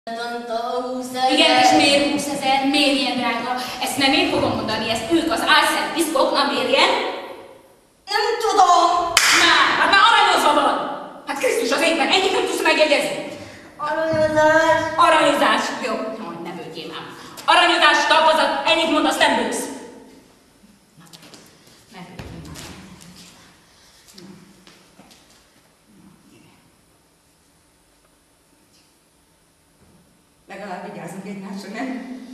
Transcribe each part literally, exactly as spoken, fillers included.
Igen, és miért húszezer? Miért ilyen drága? Ezt nem én fogom mondani, ezt ők az álszent piszkok, na miért ilyen? Nem tudom! Már, hát már aranyozva van! Hát Krisztus az égben, ennyit nem tudsz megjegyezni? Aranyozás! Aranyozás! Jó, majd ne bőgjél már. Aranyozás, talpazat, ennyit mondasz, nem bősz. Na, ne bőgjél már. Legalább vigyázzunk egymásra, nem?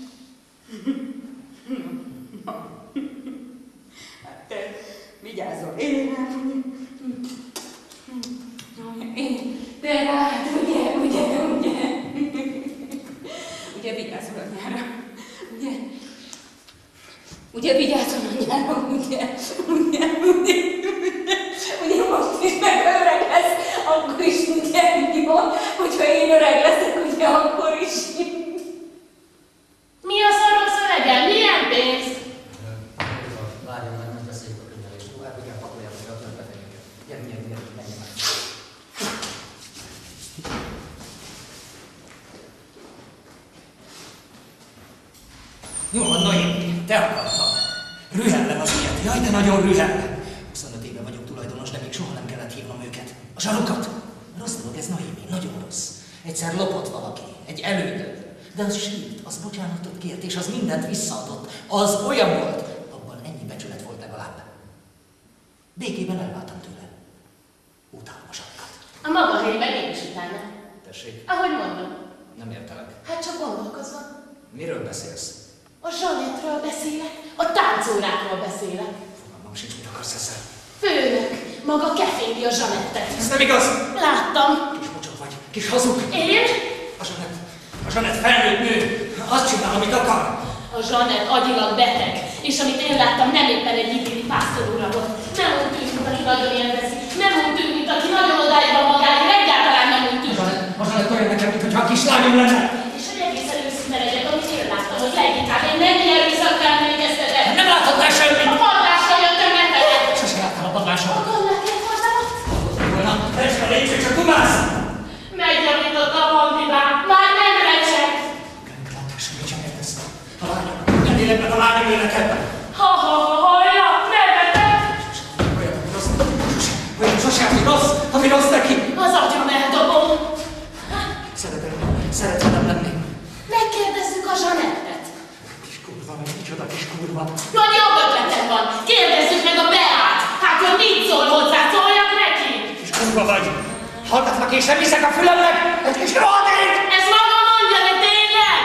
Hát te vigyázzol én rám, én, te rád, ugye, ugye, ugye? Ugye vigyázzol anyára, ugye? Ugye vigyázzol anyára, ugye? Ugye, ugye, ugye? Ugye most is megöregedsz, akkor is ugye jó, hogyha én öreg leszek, ugye akkor is. Mi a szaros öregem? Milyen pénz? Várjon meg, nem beszéljük a könyvelést tovább, igen, pakolják meg a többleteket. Gyere, gyere, gyere, menjen meg. Jó van, Noémi, te akartad. Rühellem az ilyet, jaj, de nagyon rühellem. huszonöt éve vagyok tulajdonos, de még soha nem kellett hívnom őket. A zsarukat. Rossz dolog ez, Noémi, nagyon rossz. Egyszer lopott valaki, egy elődöd. De az sírt, az bocsánatot kért, és az mindent visszaadott. Az olyan volt, abban ennyi becsület volt legalább. Békében elváltam tőle. Utálom a zsarukat. A maga helyben én is utána. Tessék, Ahogy mondom. nem értelek. Hát csak gondolkozva. Miről beszélsz? A Zsanettről beszélek, a táncórákról beszélek. Fogalmam sincs, mit akarsz ezzel. Főnök, maga keféli a Zsanettet. Ez nem igaz! Láttam. Kis mocsok vagy, kis hazug. Én? A Zsanett, a Zsanett felnőtt nő. Azt csinál, amit akar. A Zsanett agyilag beteg, és amit én láttam, nem éppen egy idilli pásztorúra volt. Nem úgy tűnt, mint aki nagyon élvezi. Nem úgy tűnt, mint aki nagyon odáig van magáért. Egyáltalán nem úgy A tűnt. Zsanett, a Zsanett olyan nekem, mintha a kislányom lenne. És hogy egészen őszinte legyek, amit én láttam, hogy leginkább én mennyi erőszakkal emlékeztetek. Nem láthatnál semmit. A padlásra jöttem lefelé. Sose láttál a padláson. Magamnak egy hatalmat. Volna, recske, légy, csak dumász! Meggyanított a bandibám. Már nem recseg. Gönglát, semmit sem értesz. A lányok, minden életben a lányok élnek ebben. Ha, ha, ha, hallja, nevetek. Olyan, ami rossz, sose, olyan sose, ami rossz, ami rossz neki. Az agyam eldobom. Szeretem, szeretem lenni. Megkérdezzük a Zsanettet. Kis kurva, meg micsoda kis kurva. Nagy jobb ötletem van. Kérdezzük meg a Beát. Hát, hogy mit szól hozzá, szóljak neki. Kis kurva vagy. Hallgatlak és sem hiszek a fülemnek, egy kis rohadék! Ez maga mondja, de tényleg?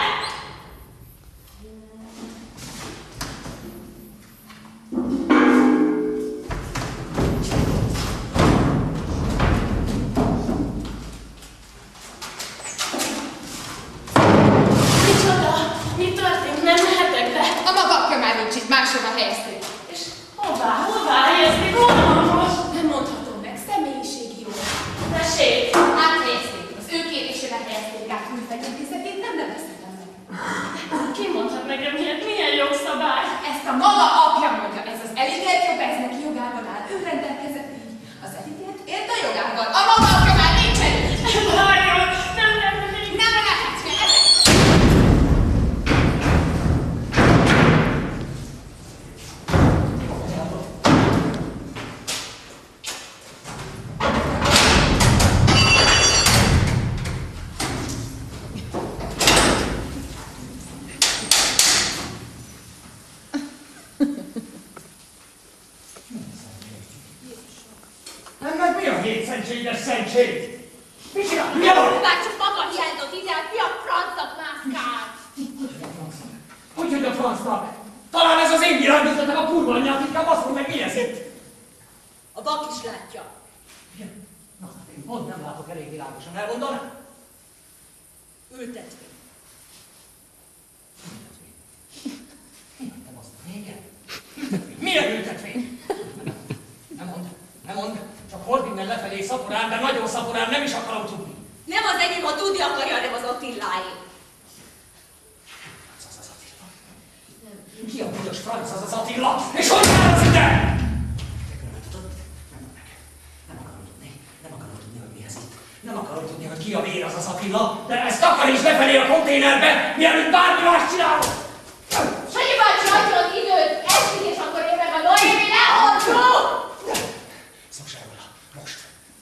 Micsoda? Mi történt? Nem mehetek be? A maga apja már nincs itt, máshova helyezték. És hová? Hová helyezték? Honnan most? Nem mondhatom meg, személyiségi jó. Tessék! Áthelyezték, az ő kérésére helyezték át műfegyintézetét, nem nevezhetem meg. Ki mondhat nekem ilyet? Milyen jogszabály? Ezt a maga apja mondja, ez az elítélt jobb, ez neki jogában áll, ő rendelkezett így. Az elítélt élt a jogával. A maga apja már nincsen így. Várjon! Nem, nem, nem, nem. Nem mehetsz, mert ezek. Ennek mi a hétszentség, szentség? Mit csinál? Hülye vagy? Már csak maga hiányzott ide, hát mi a francnak mászkál? Hogy, hogy a francnak? Talán ez az én irányítatok a kurva anyját, inkább azt mondom, meg mi ez itt? A vak is látja. Igen. Na, hát én pont nem látok elég világosan, elmondanám? Ültetvény. Nem azt, igen. Milyen ültetvény? Nem mondd, nem mondd. Csak hord innen lefelé szaporán, de nagyon szaporán, nem is akarom tudni. Nem az enyém, ha tudni akarja, hanem az Attiláé. Az az az Attila. Ki a büdös franc az az Attila? És hogy jár az ide? Nem tudod? Nem meg. Nem akarom tudni. Nem akarom tudni, hogy mi ez itt. Nem akarom tudni, hogy ki a vér az az Attila, de ezt takaríts befelé a konténerbe, mielőtt bármi más csinálok! Sanyi bácsi, adja az időt! Esik, és akkor én meg a Noémi lehozzuk! Szoksz el róla, most!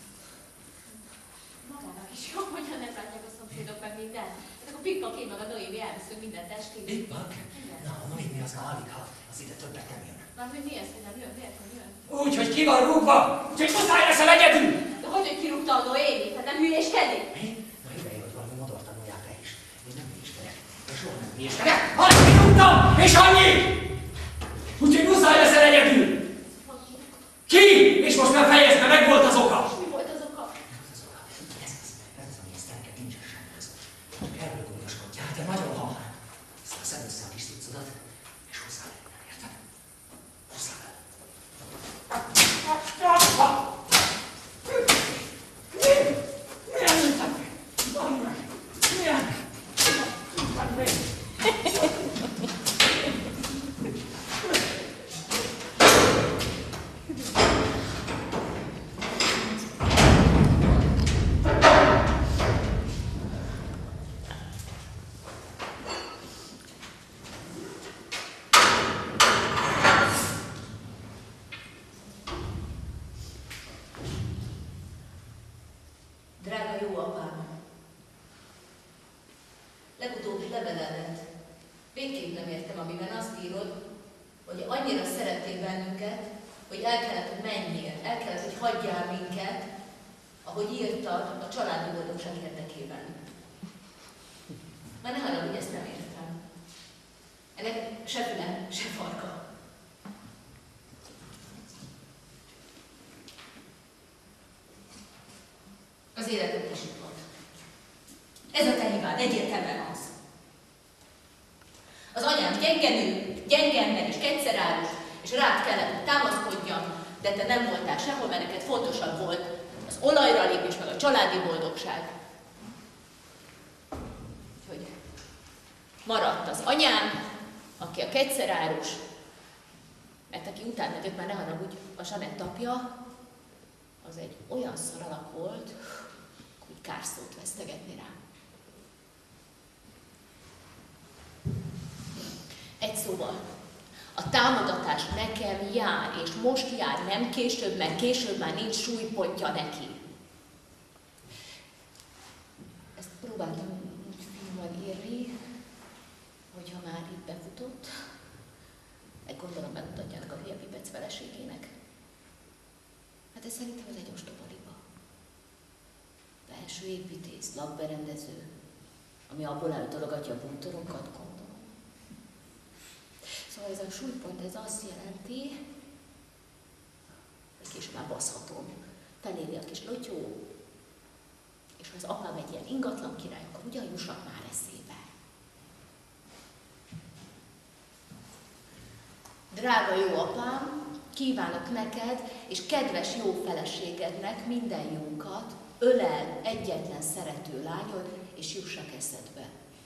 Magának is jó, hogyha nem látják a szomszédok meg mindent. Ezek a pikpak én meg a Noémi elviszünk minden testét. Pikpak? Na, a Noémi az már alig, ha az ide többet nem jön. Mármint mi ez, hogy nem jön? Miért, hogy jön? Úgy, hogy ki van rúgva, úgyhogy muszáj leszel egyedül! De hogy, hogy kirúgta a Noémi? Hát nem hülyéskedik? Mi? Na ide jön, hogy valami modort tanulják le is. Én nem hülyéskedek, de soha nem hülyéskedek. Hát kirúgtam, és annyi! Úgyhogy muszáj leszel egyedül! Ki? És most már fejezd be, meg volt az oka! Mi volt az oka? Ez az oka. Ez az, ez az, ami ezt neked nincsen semmi az. Csak erről gondoskodjál, te nagyon hal. Aztán szedd össze a kis cuccodat, és hozzá legyen, érted? Hozzá legyen. Milyen ültek? Van meg! Milyen? Van meg! Drága jó apám, legutóbbi leveledet végképp nem értem, amiben azt írod, hogy annyira szerettél bennünket, hogy el kellett, hogy menjél, el kellett, hogy hagyjál minket, ahogy írtad a családi boldogság érdekében. Már ne haragudj, ezt nem értem. Ennek se füle, se farka. Az életed is volt. Ez a te hibád, egyértelműen az. Az anyám gyenge nő, gyenge ember és kegyszerárus, és rád kellett, hogy támaszkodjam, de te nem voltál sehol, mert neked fontosabb volt az olajra lépés, meg a családi boldogság. Úgyhogy maradt az anyám, aki a kegyszerárus, mert aki utána őt már ne haragudj, a Zsanett apja, az egy olyan szaralak volt, hogy kár szót vesztegetni rá. Egy szóval, a támogatás nekem jár, és most jár, nem később, mert később már nincs súlypontja neki. Ezt próbáltam úgy filmben írni, hogyha már itt befutott, egy gondolom megmutatjának a hülye Pipec feleségének. Hát ez szerintem ez egy ostoba liba. Belső építész, lakberendező, ami abból eltologatja a bútorokat, gondolom. Szóval ez a súlypont, ez azt jelenti, hogy később már baszhatom. Feléri a kis lotyó, és ha az apám egy ilyen ingatlan király, akkor ugyan jussak már eszébe. Drága jó apám, kívánok neked és kedves jó feleségednek minden jókat, ölel egyetlen szerető lányod, és jussak eszedbe.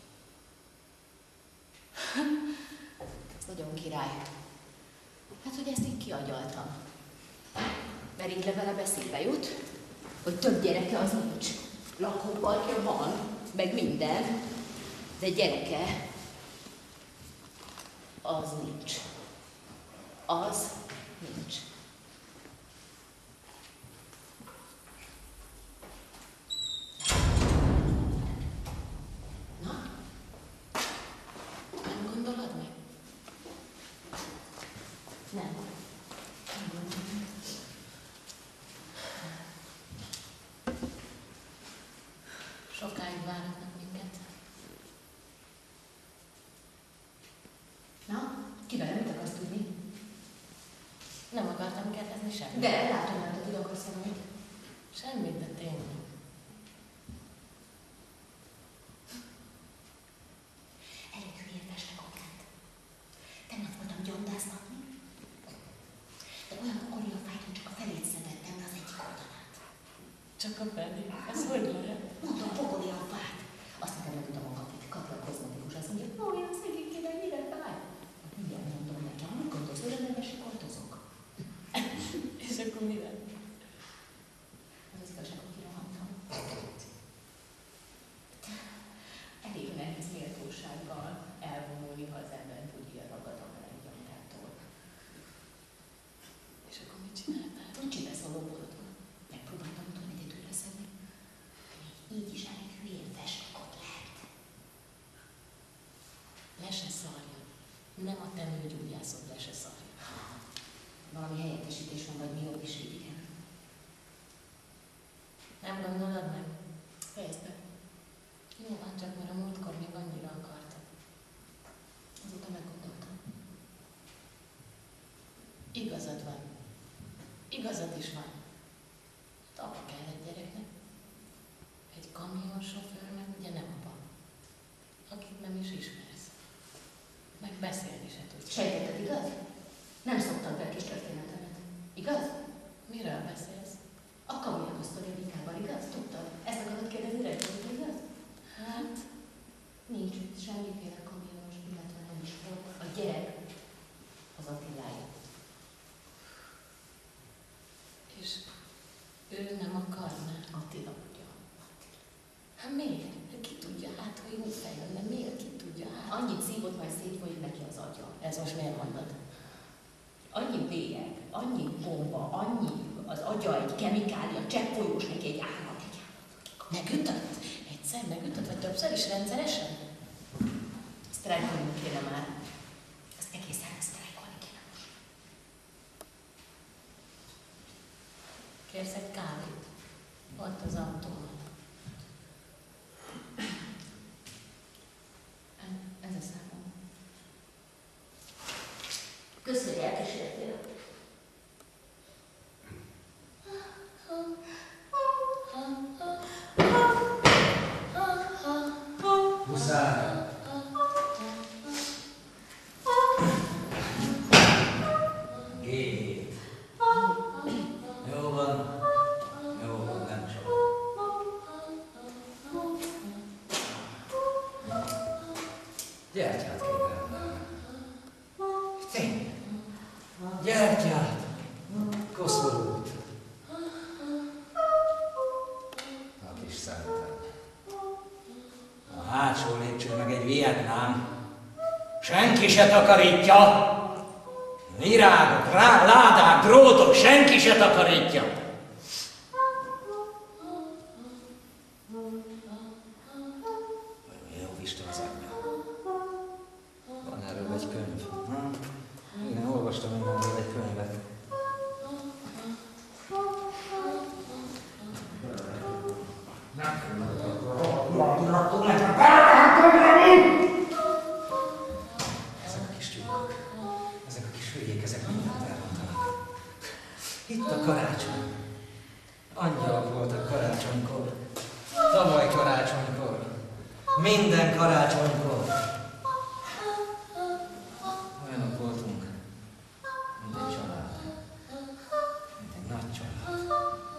Ez nagyon király. Hát, hogy ezt így kiagyaltam. Mert így levele beszélbe jut, hogy több gyereke az nincs. Lakóparkja van, meg minden, de gyereke az nincs. Az nincs. Na? Nem gondolod meg? Nem. Sokáig várnak minket. Na? Kivel mit akarsz tudni? Nem akartam kérdezni semmit. De látom, hogy te akarsz valamit. Semmit, de tényleg. Elég hülyén vestek okát. Tegnap voltam gyondásznapni, de olyan okori a fájt, hogy csak a felét szenvedtem, de az egyik oldalát. Csak a felé. Ez hogy lehet? Mondtam, pokoli a fát. Azt hittem, hogy tudom, kapni, kapja a kozmetikus. Azt mondja, ó, olyan szegénykének mire fáj? Mindjárt mondom nekem, hogy gondolsz, hogy nem sikoltozok. És akkor mi lett? Az az igazság, hogy kirohant. hogyha az ember tudja ragad a meleg gyomrától. És akkor mit csináltál? Nincs ide szóló boltban. Megpróbáltam tudni időre szedni. Így is elég hülyén festakot lehet. Le se szarja. Nem a te nőgyógyászod, le se szarja. Valami helyettesítés van, vagy mi jobb is így, igen. Nem gondolod meg? Fejezd be. Jó van, csak mert a múltkor még annyira akartam. Azóta meggondoltam. Igazad van. Igazad is van. Hát apa kell egy gyereknek. Egy kamionsofőrnek ugye nem apa. Akit nem is ismersz. Meg beszélni se tudsz. Sejtetted, igaz? Nem szoktam fel kis történetemet. Igaz? Miről beszélsz? A kamionos sztoriadikával, igaz? Tudtad? Ezt akarod kérdezni rejtőt, igaz? Hát, Nincs itt semmiféle kamionos, illetve nem is volt. A gyerek az Attilája. és ő nem akarná. Attila tudja. Hát miért? Ki tudja, hát ha jó fej lenne, miért ki tudja, hát? Annyit szívott, majd szétfolyik neki az agya. Ez most miért mondod? Annyi bélyeg, annyi bomba, annyi az agya, egy kemikália, cseppfolyós neki egy állat. Egy állat. Megütött? Egyszer megütött, vagy többször is rendszeresen? Sztrájkolni kéne már. Ezt egészen sztrájkolni kéne most. Kérsz egy kávét? Ott az autómat. Ez a számom. Köszönjük, hogy elkísértél. Muszáj. Gét. Jó van. Jó van, nem csak. Gyertyát kéne rendelni. Tényleg. Gyertyát. Koszorút. A kis szemetem. A hátsó lépcső meg egy Vietnám. Senki se takarítja. Virágok, rá, ládák, drótok, senki se takarítja. Vajon jó Isten az anyja? Van erről egy könyv. Hm? Igen, olvastam én erről egy könyvet. Ezek a kis tyúkok, ezek a kis hülyék, ezek mindent elrontanak. Itt a karácsony. Angyalok voltak karácsonykor. Tavaly karácsonykor. Minden karácsonykor. Olyanok voltunk, mint egy család. Mint egy nagy család.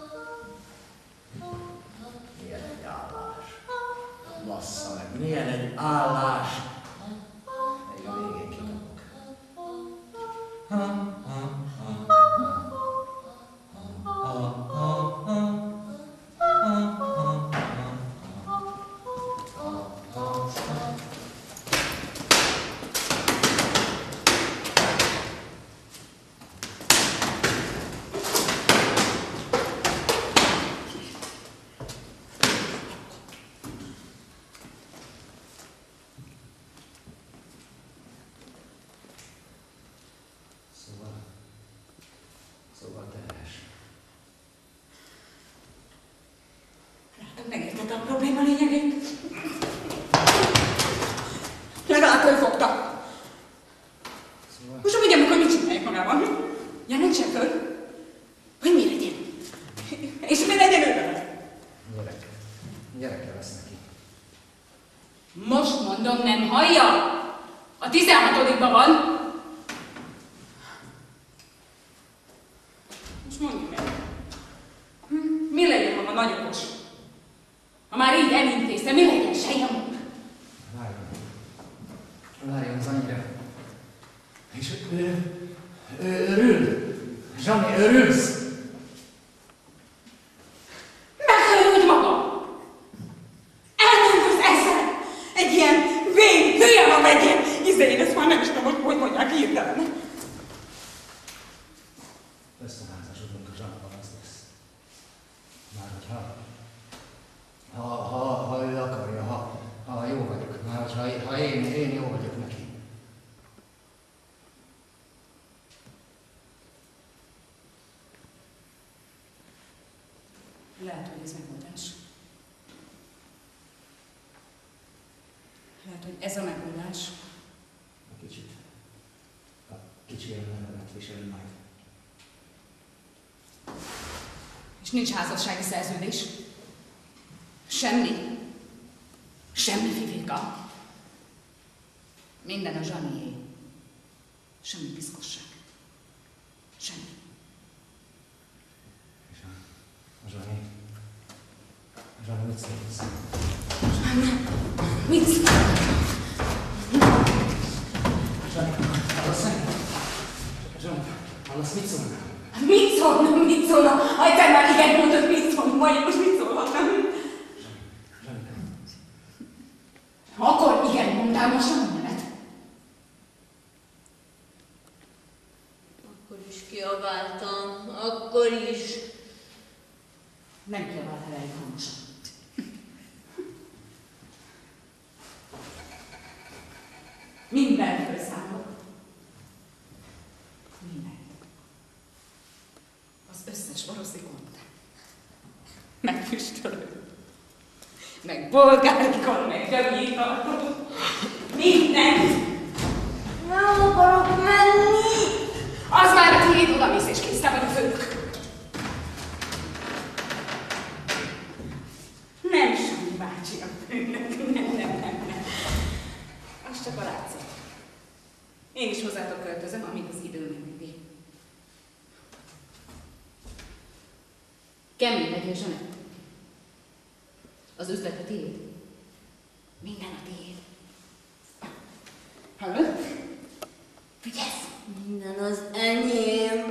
Milyen egy állás. Bassza meg, milyen egy állás. Még a végén kikapok. Ha, ha, ha, ha, ha, ha, ha. Szóval, szóval tehes. Látom, megértette a probléma lényegét. Legalább fölfogta. Szóval... Most vigyem, akkor mit csinálják magában? Jelentsen föl. Hogy mi legyen? És mi legyen ővel? Gyerek. Gyereke lesz neki. Most mondom, nem hallja? A tizenhatodikban van. Most mondja meg. Hm? Mi legyen maga nagy okos? Ha már így elintézte, mi legyen sejemok? Várjon. Várjon az annyira. És ő... ő örül. Zsani, örülsz? Megörült maga! Elment az ezzel! Egy ilyen vén, hülye van, egy ilyen Nézd, de én ezt már nem is tudom, hogy hogy mondják hirtelen. Összeházasodunk a Zsanával, az lesz. Már hogyha... Ha, ha, ha ő akarja, ha, ha jó vagyok, már hogyha ha én, én jó vagyok neki. Lehet, hogy ez megoldás. Lehet, hogy ez a megoldás. A kicsit. A kicsi nevemet viseli majd. És nincs házassági szerződés. Semmi. Semmi, Fifika. Minden a Zsanié. Semmi piszkosság. Semmi. És a, a Zsani... A Zsani mit szólsz? Zsani, mit szólsz? Zsani, hallasz meg? Zsani, hallasz, mit szólnál? Mit szólna, mit szólna? Ha te már igen mondod, mit szólna, majd most mit szólhatnám? Zsani, Akkor igen mondtál, most nem nevet. Akkor is kiabáltam, akkor is. Nem kiabáltál elég hangosan. Minden felszámolok. Minden. Az összes oroszikont. Meg füstölő. Meg bolgárikon, meg dögétartó. Mindent. Nem akarok menni. Az már a tiéd, odamész és kész, te vagy a főnök. Nem Sanyi bácsi a főnök, nem, nem, nem, nem. Az csak a látszik. Én is hozzátok költözöm, amíg az idő megengedi. Kemény legyél, Zsanett. Az üzlet a tiéd. Minden a tiéd. Hallod? Figyelsz! Minden az enyém.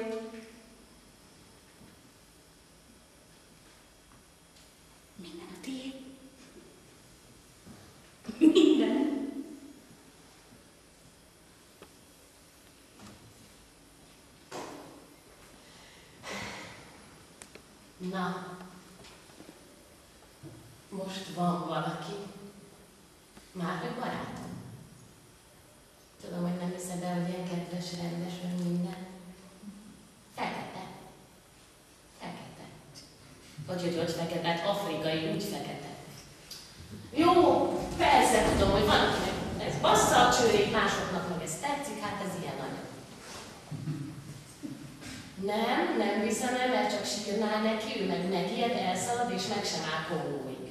Minden a tiéd. Minden. Na, most van valaki. Már hogy barátom. Tudom, hogy nem hiszed el, hogy ilyen kedves, rendes, meg minden. Fekete. Fekete. Hogy, hogy, hogy fekete? Hát afrikai, úgy fekete. Jó, persze tudom, hogy van, akinek ez bassza a csőrét, másoknak meg ez tetszik, hát ez ilyen anyag. Nem, nem viszem el, mert csak sírnál neki, ő meg megijed, elszalad, és meg sem áll Kongóig.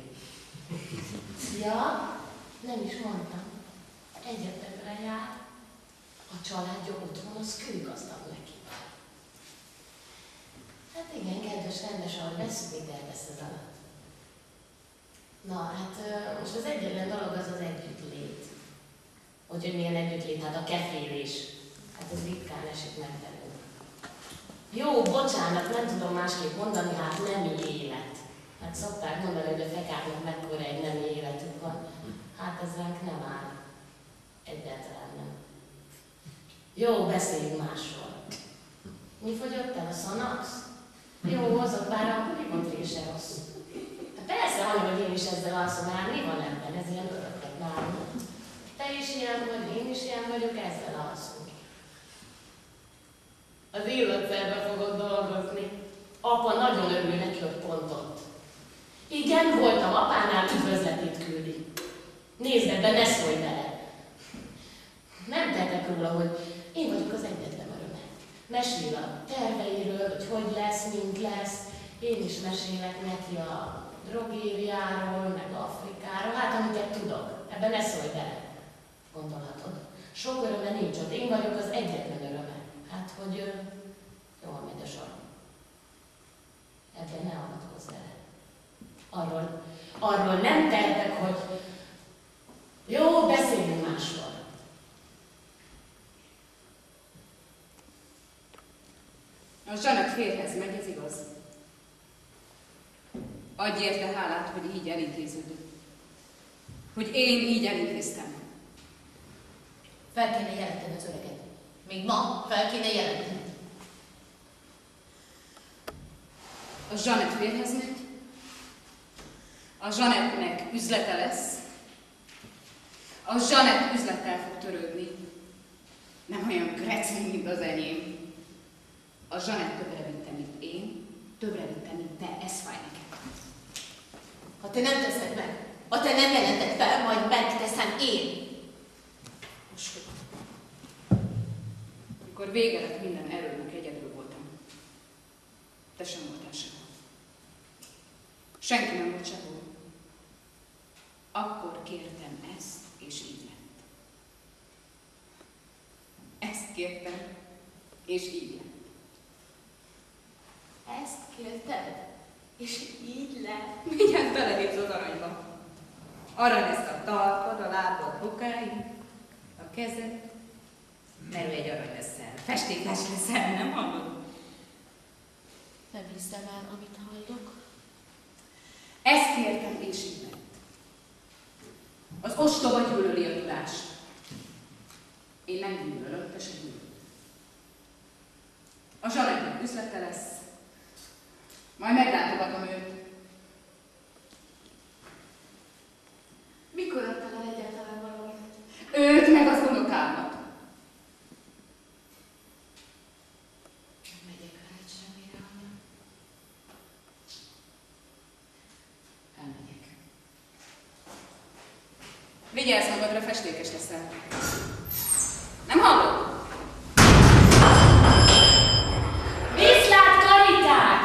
Ja, nem is mondtam. Egyetemre jár, a családja otthon, az kőgazdag neki. Hát igen, kedves, rendes, ahogy veszünk, mit elvesz ez alatt. Na, hát most az egyetlen dolog az az együttlét. Hogy, hogy milyen együttlét, hát a kefélés. Hát ez ritkán esik meg velünk. Jó, bocsánat, nem tudom másképp mondani, hát nemi élet. Hát szokták mondani, hogy a fekáknak mekkora egy nemi életük van. Hát ez ránk nem áll. Egyáltalán nem. Jó, beszéljünk másról. Mi fogyott el a szanax? Jó, hozott bár a ribotré se rossz. Hát persze, hanem, hogy én is ezzel alszom, hát mi van ebben? Ez ilyen öröklet nálunk. Te is ilyen vagy, én is ilyen vagyok, ezzel alszunk. Az illatszerbe fogok dolgozni. Apa nagyon örül neki, hogy pont ott. Igen, voltam apánál, üdvözletét küldi. Nézd, ebben ne szólj bele. Nem tettek róla, hogy én vagyok az egyetlen öröme. Mesél a terveiről, hogy hogy lesz, mint lesz. Én is mesélek neki a drogériáról, meg Afrikáról. Hát, amiket tudok. Ebben ne szólj bele. Gondolhatod. Sok öröme nincs ott. Én vagyok az egyetlen öröme. Hát, hogy jól megy a sorom. Ebben ne avatkozz bele. Arról, arról nem tehetek, hogy jó, beszéljünk másról. A Zsanett férhez megy, ez igaz. Adj érte hálát, hogy így elintéződött. Hogy én így elintéztem. Fel kéne jelenteni az öreget. Még ma fel kéne jelenteni. A Zsanett férhez megy, a Zsanettnek üzlete lesz, a Zsanett üzlettel fog törődni. Nem olyan krecin, mint az enyém. A Zsanett többre vitte, mint én, többre vitte, mint te, ez fáj nekem. Ha te nem teszed meg, ha te nem jelented fel, majd megteszem én. Most amikor vége lett minden erőnek, egyedül voltam. Te sem voltál sehol. Senki nem volt sehol. Akkor kértem ezt, és így lett. Ezt kértem, és így lett. ezt kérted, és így lett. Mindjárt belelépsz az aranyba. Arany lesz a talpad, a lábad, bokáig, a kezed. Merő egy arany leszel, festékes leszel, nem hallod? Nem hiszem el, amit hallok. Ezt kértem, és így lett. Az ostoba gyűlöli a tudást. Én nem gyűlölöm, te sem gyűlölöm. A Zsanettnek üzlete lesz. Majd meglátogatom őt. Mikor adtál el egyáltalán valamit? Őt meg az unokámat. Nem megyek veled semmire, anya. Elmegyek. Vigyázz magadra, festékes leszel. Nem hallod? Viszlát, kariták!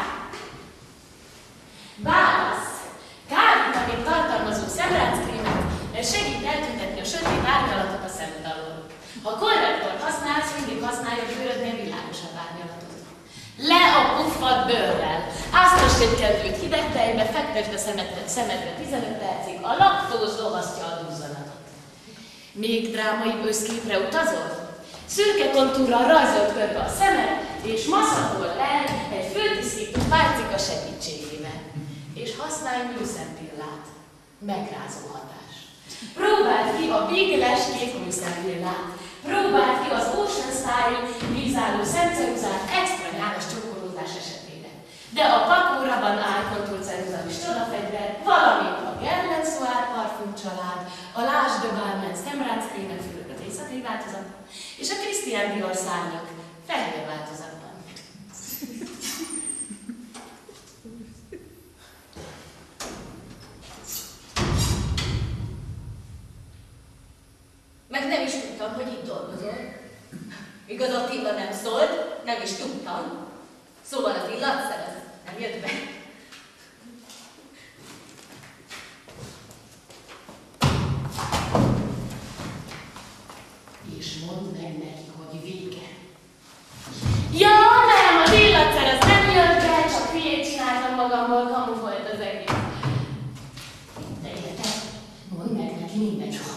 Válasz! Kárvitamin tartalmazó szemráckrémet segít eltüntetni a sötét árnyalatot a szemed alól. Ha korrektort használsz, mindig használja a bőrödnél világosabb árnyalatot. Le a puffadt bőrrel! Áztasd egy kedvőt hideg tejbe, fektesd a szemedre, szemedre tizenöt percig, a laktóz lovasztja a duzzanatot. Még drámaibb összképre utazol? Szürke kontúrral rajzolt körbe a szemed, és maszatol el egy főtisztító pálcika segítségével. És használj műszempillát. Megrázó hatás. Próbáld ki a Bigles kék műszempillát. Próbáld ki az Ocean Style vízálló szemceruzát extra nyálas csókolózás esetére. De a Paco Rabanne Eye Contour ceruza is csodafegyver, valamint a Guerlain Soir parfüm család, a L'Age de Balmain szemráckrémet fülökött éjszakai változat, és a Christian Dior szárnyak fehér változatban. Meg nem is tudtam, hogy itt dolgozol. Igaz, Attila nem szólt, nem is tudtam. Szóval az illatszerez nem jött be. És mondd meg neki, hogy vége. Ja, nem, az illatszerez nem jött be, csak hülyét csináltam magamból, kamu volt az egész. De érted? Mondd meg neki minden soha.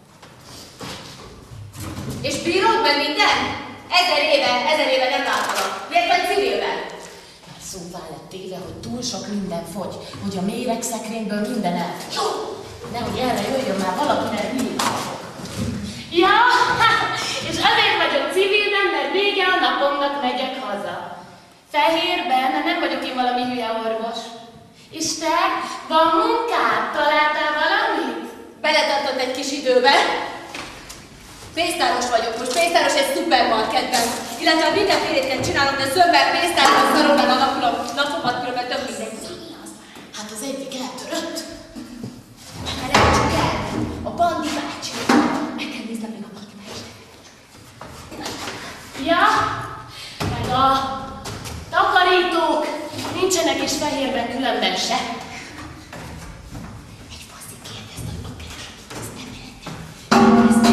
És bírod meg minden? Ezer éve, ezer éve nem láttalak. Miért vagy civilben? Már szóvá lett téve, hogy túl sok minden fogy, hogy a méregszekrényből minden elfogy. Jó! Nehogy erre jöjjön már valaki, mert hülyét kapok. Ja, és azért vagyok civilben, mert vége a napomnak megyek haza. Fehérben, nem vagyok én valami hülye orvos. És te, van munkád? Találtál valamit? Beletartott egy kis időbe. Pénztáros vagyok most, pénztáros egy szupermarketben. Illetve mindenfélét csinálom, de zömmel pénztárban szarokban a napulom, napomat különben több mindegy. Hát az egyik eltörött. Hát nem csak el, a Bandi bácsi. Meg kell néznem még a Bandi bácsi. Ja, meg a takarítók nincsenek és fehérben különben se. Egy faszi kérdezte, hogy mit keres, ezt nem jelentem.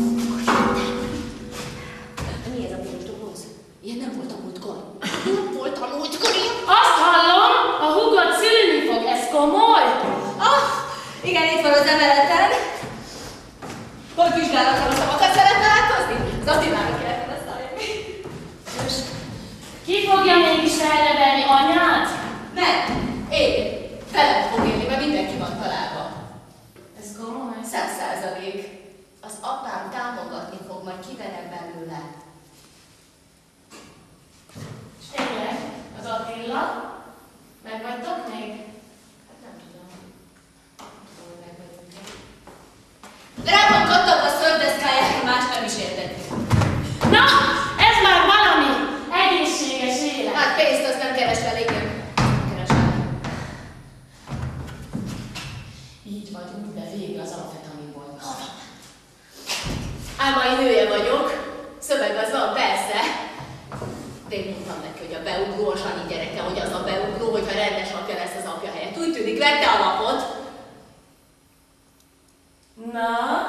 Mi ez a piros doboz? Ilyen nem volt a múltkor. Nem volt a múltkor ilyen. Azt hallom, a húgod szülni fog, ez komoly? Ah, igen, itt van az emeleten. Hogy vizsgálatlan szavakat szeretne látkozni? Az Attilának kellene szállni. És ki fogja mégis felnevelni anyát? Nem, én. Velem fog élni, mert mindenki van találva. Ez komoly. Száz százalék. Az apám támogatni fog dolog, majd kiverem belőle. És tényleg, az Attila? Meg vagytok még? Hát nem tudom. Nem tudom, hogy meg vagyunk. Drágon kattam a szördeszkáját, más nem is értettük. Na, ez már valami egészséges élet. Hát pénzt azt nem keresel, igen. Keresel. Így vagy úgy, de végre az amfetaminból. Álmai nője vagyok. Szöveg az van, persze. De én mondtam neki, hogy a beugró a Zsani gyereke, hogy az a beugró, hogyha rendes apja lesz az apja helyett. Úgy tűnik, vette a lapot. Na?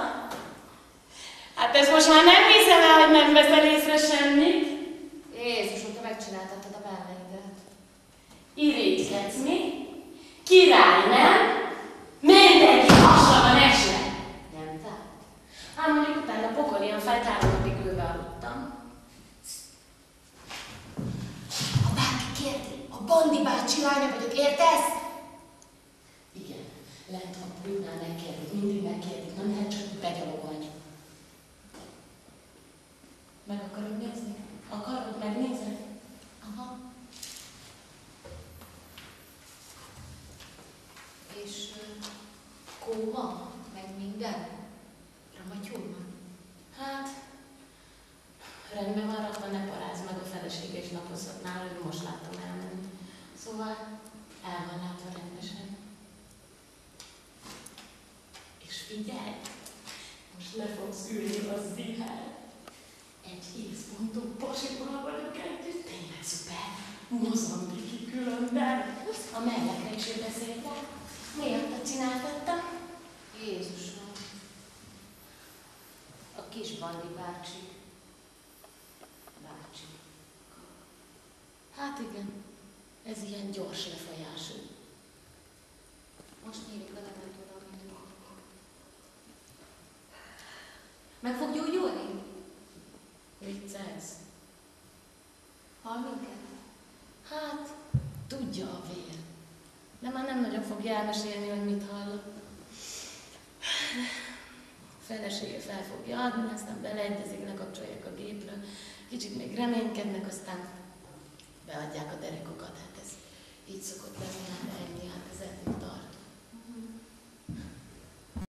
Hát ezt most már nem hiszem el, hogy nem veszel észre semmit. Jézusom, te megcsináltattad a melleidet. Irigykedsz, mi? Király, nem? Mindenki hasra van esve. Nem te? Hát mondjuk utána pokolian fel három napig ülve aludtam. Ha bárki kérdi, a Bandi bácsi lánya vagyok, értesz? Igen, lent van Brünnál megkérdik, mindig megkérdik, nem lehet csak begyalogolni. Meg akarod nézni? Akarod megnézni? Aha. És uh, kóma, meg minden? Ramatyúr van? Hát, rendben van rakva, ne parázz meg, a felesége is napozhat nála, hogy most láttam elmenni. Szóval el van látva rendesen. És figyelj, most le fogsz ülni a zihár. Egy észpontú pasival vagyok együtt, tényleg szuper. Mozambiki különben. A mellekre is ő beszélt rá. Miatt csináltattam. Jézusom. A kis Bandi bácsi. Bácsi. Hát igen, ez ilyen gyors lefolyású. Most nyílik vele, nem tudom, mit meg fog gyógyulni? Viccelsz? Hal minket? Hát, tudja a vér. De már nem nagyon fogja elmesélni, hogy mit hallott. A felesége fel fogja adni, aztán beleegyezik, lekapcsolják a gépről. Kicsit még reménykednek, aztán beadják a derekukat. Hát ez így szokott lenni, hát ennyi, hát ez eddig tart.